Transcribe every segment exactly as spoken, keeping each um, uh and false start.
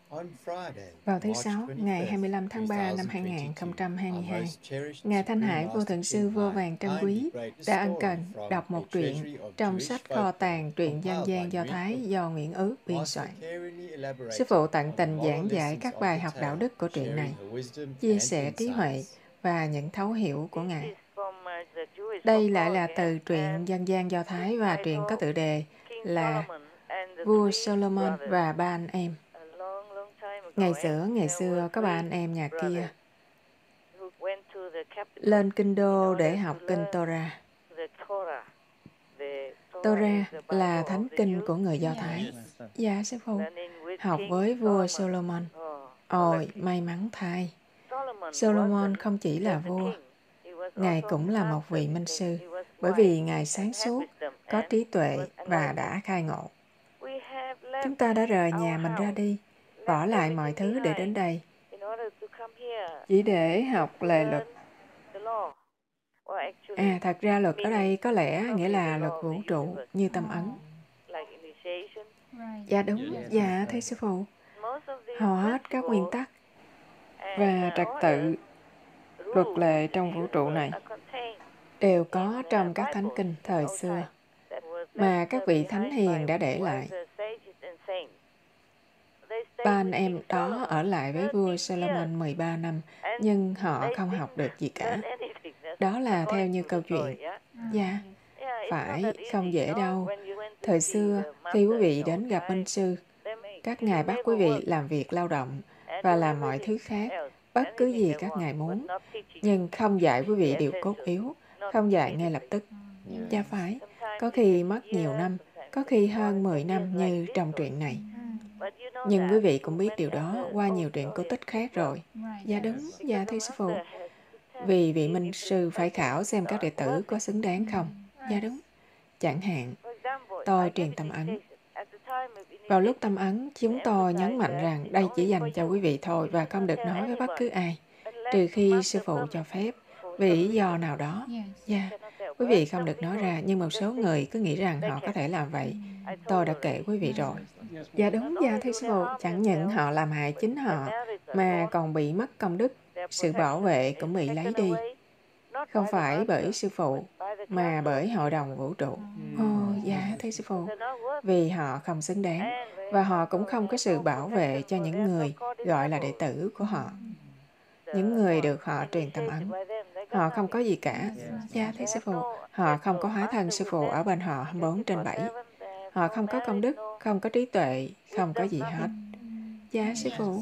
Vào thứ Sáu, ngày hai mươi lăm tháng ba năm hai nghìn không trăm hai mươi hai, Ngài Thanh Hải Vô Thượng Sư Vô Vàn Trân Quý đã ân cần đọc một truyện trong sách kho tàng truyện dân gian Do Thái do Nguyễn Ước biên soạn. Sư phụ tận tình giảng giải các bài học đạo đức của truyện này, chia sẻ trí huệ và những thấu hiểu của Ngài. Đây lại là từ truyện dân gian Do Thái và truyện có tựa đề là Vua Solomon và ba anh em. Ngày xưa, ngày xưa có ba anh em nhà kia lên kinh đô để học kinh Torah. Torah là thánh kinh của người Do Thái. Dạ, sư phụ. Học với vua Solomon. Ôi, may mắn thay. Solomon không chỉ là vua, Ngài cũng là một vị minh sư, bởi vì Ngài sáng suốt, có trí tuệ và đã khai ngộ. Chúng ta đã rời nhà mình ra đi, bỏ lại mọi thứ để đến đây, chỉ để học lề luật. À, thật ra luật ở đây có lẽ nghĩa là luật vũ trụ như tâm ấn. Dạ đúng, dạ thưa sư phụ. Hầu hết các nguyên tắc và trật tự, luật lệ trong vũ trụ này đều có trong các thánh kinh thời xưa mà các vị thánh hiền đã để lại. Ba anh em đó ở lại với vua Solomon mười ba năm, nhưng họ không học được gì cả. Đó là theo như câu chuyện. Dạ, phải, không dễ đâu. Thời xưa, khi quý vị đến gặp minh sư, các ngài bắt quý vị làm việc lao động và làm mọi thứ khác, bất cứ gì các ngài muốn, nhưng không dạy quý vị điều cốt yếu, không dạy ngay lập tức. Dạ phải, có khi mất nhiều năm, có khi hơn mười năm như trong truyện này. Nhưng quý vị cũng biết điều đó qua nhiều truyện cổ tích khác rồi. Dạ đúng, dạ thưa sư phụ. Vì vị minh sư phải khảo xem các đệ tử có xứng đáng không. Dạ đúng. Chẳng hạn, tôi truyền tâm ấn. Vào lúc tâm ấn, chúng tôi nhấn mạnh rằng đây chỉ dành cho quý vị thôi và không được nói với bất cứ ai, trừ khi sư phụ cho phép, vì lý do nào đó. Dạ, yeah. Quý vị không được nói ra, nhưng một số người cứ nghĩ rằng họ có thể làm vậy. Tôi đã kể quý vị rồi. Dạ đúng, dạ thưa sư phụ. Chẳng những họ làm hại chính họ, mà còn bị mất công đức, sự bảo vệ cũng bị lấy đi. Không phải bởi sư phụ, mà bởi hội đồng vũ trụ. Ồ, dạ thưa sư phụ. Vì họ không xứng đáng, và họ cũng không có sự bảo vệ cho những người gọi là đệ tử của họ. Những người được họ truyền tâm ấn. Họ không có gì cả. Dạ thưa sư phụ. Họ không có hóa thân sư phụ ở bên họ hai mươi bốn trên bảy. Họ không có công đức, không có trí tuệ, không có gì hết. Dạ sư phụ.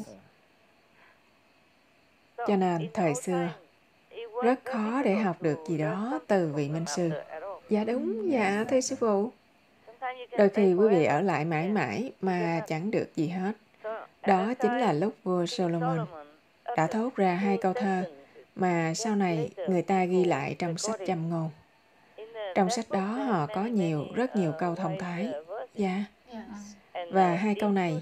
Cho nên thời xưa, rất khó để học được gì đó từ vị minh sư. Dạ đúng, dạ thưa sư phụ. Đôi khi quý vị ở lại mãi mãi mà chẳng được gì hết. Đó chính là lúc vua Solomon đã thốt ra hai câu thơ mà sau này người ta ghi lại trong sách Châm ngôn. Trong sách đó họ có nhiều, rất nhiều câu thông thái. Dạ. Và hai câu này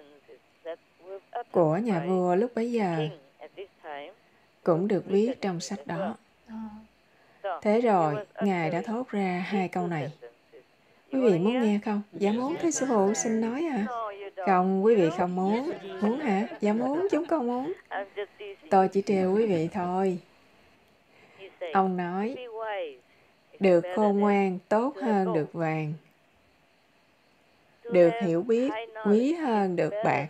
của nhà vua lúc bấy giờ cũng được viết trong sách đó. Thế rồi, Ngài đã thốt ra hai câu này. Quý vị muốn nghe không? Dạ muốn, thưa sư phụ, xin nói à. Không, quý vị không muốn. Muốn hả? Dạ muốn, chúng con muốn. Tôi chỉ trêu quý vị thôi. Ông nói, được khôn ngoan tốt hơn được vàng. Được hiểu biết quý hơn được bạc.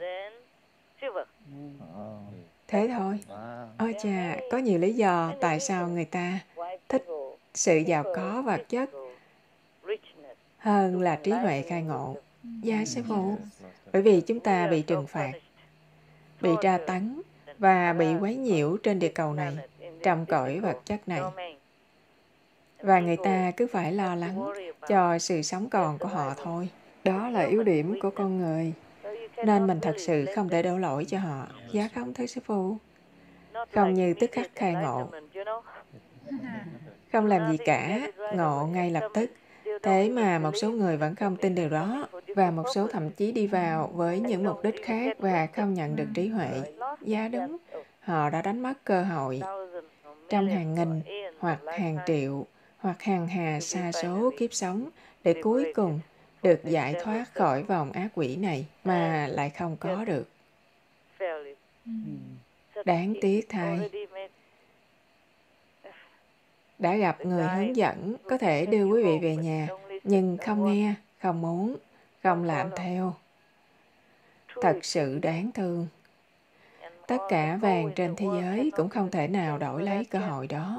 Thế thôi. Ôi chà, có nhiều lý do tại sao người ta thích sự giàu có vật chất hơn là trí huệ khai ngộ. Dạ sư phụ. Bởi vì chúng ta bị trừng phạt, bị tra tấn và bị quấy nhiễu trên địa cầu này, trong cõi vật chất này. Và người ta cứ phải lo lắng cho sự sống còn của họ thôi. Đó là yếu điểm của con người. Nên mình thật sự không thể đổ lỗi cho họ. Dạ không, thưa sư phụ. Không như tức khắc khai ngộ. Không làm gì cả, ngộ ngay lập tức. Thế mà một số người vẫn không tin điều đó, và một số thậm chí đi vào với những mục đích khác và không nhận được trí huệ. Dạ đúng, họ đã đánh mất cơ hội. Trong hàng nghìn, hoặc hàng triệu, hoặc hàng hà sa số kiếp sống, để cuối cùng được giải thoát khỏi vòng ác quỷ này mà lại không có được. Đáng tiếc thay, đã gặp người hướng dẫn có thể đưa quý vị về nhà, nhưng không nghe, không muốn, không làm theo. Thật sự đáng thương. Tất cả vàng trên thế giới cũng không thể nào đổi lấy cơ hội đó.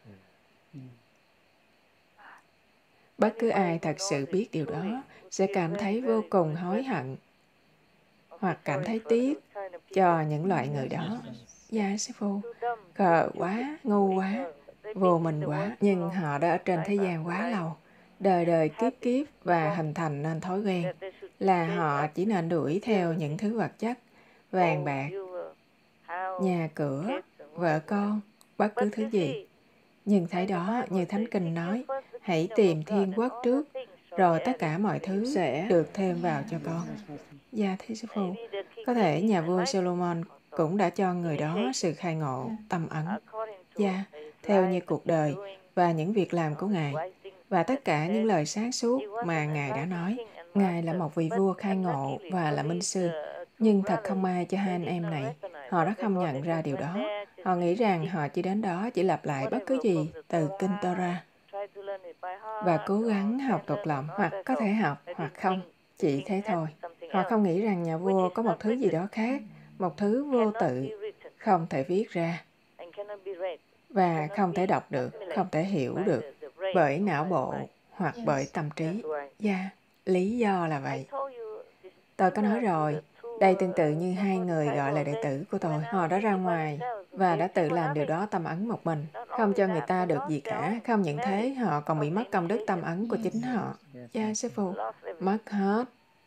Bất cứ ai thật sự biết điều đó sẽ cảm thấy vô cùng hối hận hoặc cảm thấy tiếc cho những loại người đó. Dạ, sư phụ, khờ quá, ngu quá, vô minh quá, nhưng họ đã ở trên thế gian quá lâu, đời đời kiếp kiếp và hình thành nên thói quen là họ chỉ nên đuổi theo những thứ vật chất, vàng bạc, nhà cửa, vợ con, bất cứ thứ gì. Nhưng thấy đó, như Thánh Kinh nói, hãy tìm thiên quốc trước, rồi tất cả mọi thứ sẽ được thêm vào cho con. Dạ, thưa sư phụ, có thể nhà vua Solomon cũng đã cho người đó sự khai ngộ, tâm ấn. Dạ, theo như cuộc đời và những việc làm của Ngài, và tất cả những lời sáng suốt mà Ngài đã nói. Ngài là một vị vua khai ngộ và là minh sư. Nhưng thật không may cho hai anh em này, họ đã không nhận ra điều đó. Họ nghĩ rằng họ chỉ đến đó chỉ lặp lại bất cứ gì từ Kinh Torah và cố gắng học thuộc lòng, hoặc có thể học hoặc không, chỉ thế thôi. Họ không nghĩ rằng nhà vua có một thứ gì đó khác, một thứ vô tự, không thể viết ra và không thể đọc được, không thể hiểu được bởi não bộ hoặc bởi tâm trí. Dạ, yeah, lý do là vậy. Tôi có nói rồi, đây tương tự như hai người gọi là đệ tử của tôi. Họ đã ra ngoài và đã tự làm điều đó tâm ấn một mình, không cho người ta được gì cả. Không những thế, họ còn bị mất công đức tâm ấn của chính họ. Dạ, yeah, sư phụ, mất hết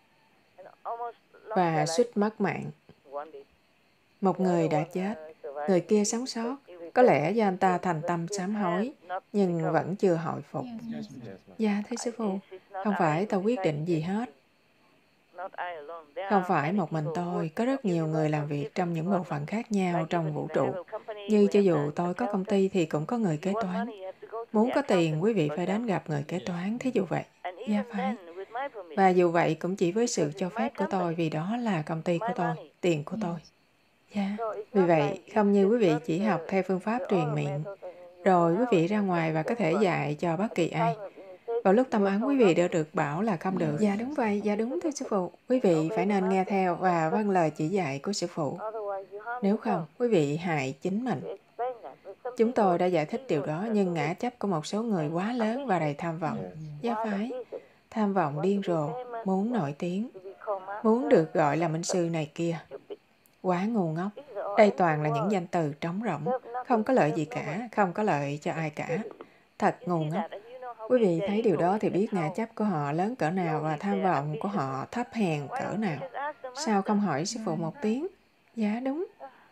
và suýt mất mạng. Một người đã chết, người kia sống sót. Có lẽ do anh ta thành tâm sám hối, nhưng vẫn chưa hồi phục. Dạ, thưa sư phụ, không phải tôi quyết định gì hết. Không phải một mình tôi, có rất nhiều người làm việc trong những bộ phận khác nhau trong vũ trụ. Như cho dù tôi có công ty thì cũng có người kế toán. Muốn có tiền, quý vị phải đến gặp người kế toán, thí dụ vậy. Dạ phải. Và dù vậy cũng chỉ với sự cho phép của tôi, vì đó là công ty của tôi, tiền của tôi. Dạ. Vì vậy, không như quý vị chỉ học theo phương pháp truyền miệng, rồi quý vị ra ngoài và có thể dạy cho bất kỳ ai. Vào lúc tâm ấn, quý vị đã được bảo là không được. Dạ đúng vậy, dạ đúng thưa sư phụ. Quý vị phải nên nghe theo và vâng lời chỉ dạy của sư phụ. Nếu không, quý vị hại chính mình. Chúng tôi đã giải thích điều đó, nhưng ngã chấp của một số người quá lớn và đầy tham vọng. Dạ phải. Tham vọng điên rồ, muốn nổi tiếng, muốn được gọi là minh sư này kia. Quá ngu ngốc. Đây toàn là những danh từ trống rỗng, không có lợi gì cả, không có lợi cho ai cả. Thật ngu ngốc. Quý vị thấy điều đó thì biết ngã chấp của họ lớn cỡ nào và tham vọng của họ thấp hèn cỡ nào. Sao không hỏi sư phụ một tiếng? Dạ đúng.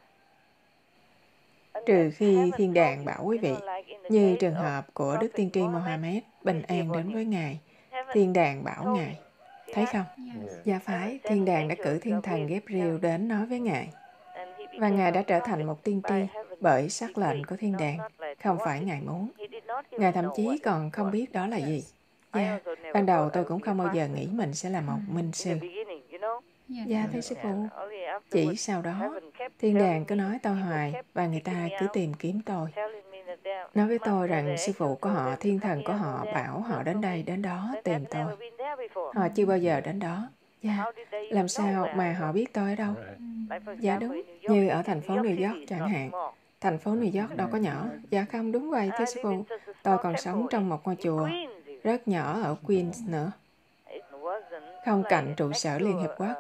Trừ khi thiên đàng bảo quý vị, như trường hợp của Đức Tiên tri Mohammed, bình an đến với Ngài, thiên đàng bảo Ngài. Thấy không? Dạ phải, thiên đàng đã cử thiên thần Gabriel đến nói với Ngài. Và Ngài đã trở thành một tiên tri bởi sắc lệnh của thiên đàng, không phải Ngài muốn. Ngài thậm chí còn không biết đó là gì. Dạ, yeah. Ban đầu tôi cũng không bao giờ nghĩ mình sẽ là một minh sư. Dạ, thưa sư phụ. Chỉ sau đó, thiên đàng cứ nói tôi hoài và người ta cứ tìm kiếm tôi. Nói với tôi rằng sư phụ của họ, thiên thần của họ bảo họ đến đây, đến đó tìm tôi. Họ chưa bao giờ đến đó. Dạ, yeah. Làm sao mà họ biết tôi ở đâu? Dạ đúng, như ở thành phố New York chẳng hạn. Thành phố New York đâu có nhỏ. Dạ không, đúng vậy, thưa sư phụ. Tôi còn sống trong một ngôi chùa rất nhỏ ở Queens nữa. Không cạnh trụ sở Liên Hiệp Quốc.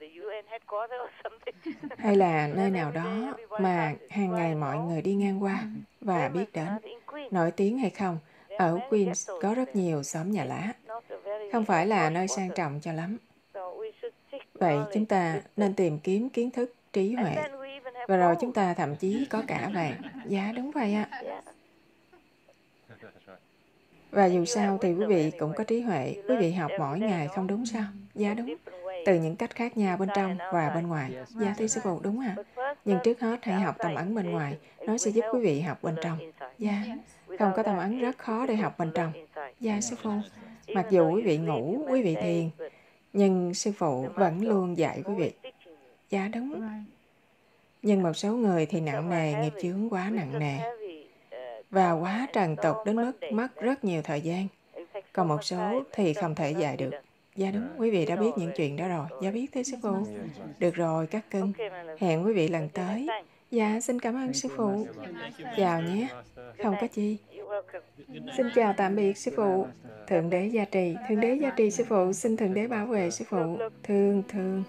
Hay là nơi nào đó mà hàng ngày mọi người đi ngang qua và biết đến. Nổi tiếng hay không, ở Queens có rất nhiều xóm nhà lá. Không phải là nơi sang trọng cho lắm. Vậy chúng ta nên tìm kiếm kiến thức, trí huệ. Và rồi chúng ta thậm chí có cả vàng. Dạ đúng vậy ạ. Và dù sao thì quý vị cũng có trí huệ. Quý vị học mỗi ngày không đúng sao? Dạ đúng. Từ những cách khác nhau bên trong và bên ngoài. Dạ thưa sư phụ đúng ạ. Nhưng trước hết hãy học tâm ấn bên ngoài. Nó sẽ giúp quý vị học bên trong. Dạ. Không có tâm ấn rất khó để học bên trong. Dạ sư phụ. Mặc dù quý vị ngủ, quý vị thiền, nhưng sư phụ vẫn luôn dạy quý vị. Dạ đúng. Nhưng một số người thì nặng nề, nghiệp chướng quá nặng nề và quá trần tục đến mức mất rất nhiều thời gian. Còn một số thì không thể dạy được. Dạ đúng, quý vị đã biết những chuyện đó rồi. Dạ biết thưa sư phụ. Được rồi, các cưng. Hẹn quý vị lần tới. Dạ, xin cảm ơn sư phụ. Chào nhé. Không có chi. Xin chào tạm biệt sư phụ. Thượng đế gia trì. Thượng đế gia trì sư phụ. Xin Thượng đế bảo vệ sư phụ. Thương, thương.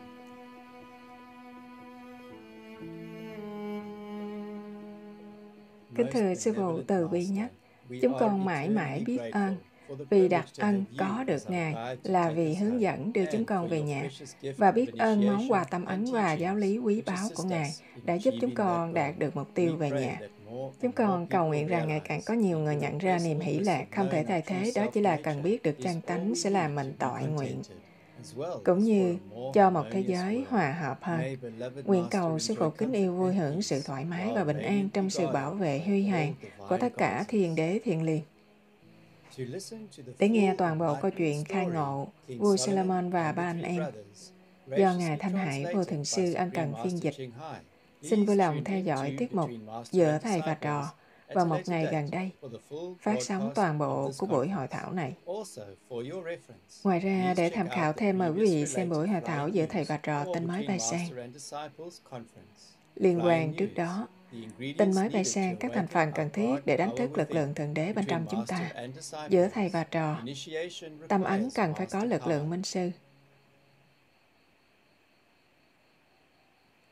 Kính thưa sư phụ từ bi nhất, chúng con mãi mãi biết ơn vì đặc ân có được Ngài là vì hướng dẫn đưa chúng con về nhà, và biết ơn món quà tâm ấn và giáo lý quý báu của Ngài đã giúp chúng con đạt được mục tiêu về nhà. Chúng con cầu nguyện rằng ngày càng có nhiều người nhận ra niềm hỷ lạc không thể thay thế, đó chỉ là cần biết được chân tánh sẽ làm mình toại nguyện, cũng như cho một thế giới hòa hợp hơn. Nguyện cầu sư phụ kính yêu vui hưởng sự thoải mái và bình an trong sự bảo vệ huy hoàng của tất cả thiên đế thiên liêng. Để nghe toàn bộ câu chuyện khai ngộ vua Solomon và ba anh em do Ngài Thanh Hải Vô Thượng Sư ân cần phiên dịch, xin vui lòng theo dõi tiết mục Giữa Thầy và Trò vào một ngày gần đây, phát sóng toàn bộ của buổi hội thảo này. Ngoài ra, để tham khảo thêm, mời quý vị xem buổi hội thảo Giữa Thầy và Trò Tin Mới Bay Sang. Liên quan trước đó, Tin Mới Bay Sang các thành phần cần thiết để đánh thức lực lượng Thượng Đế bên trong chúng ta. Giữa Thầy và Trò, tâm ấn cần phải có lực lượng minh sư.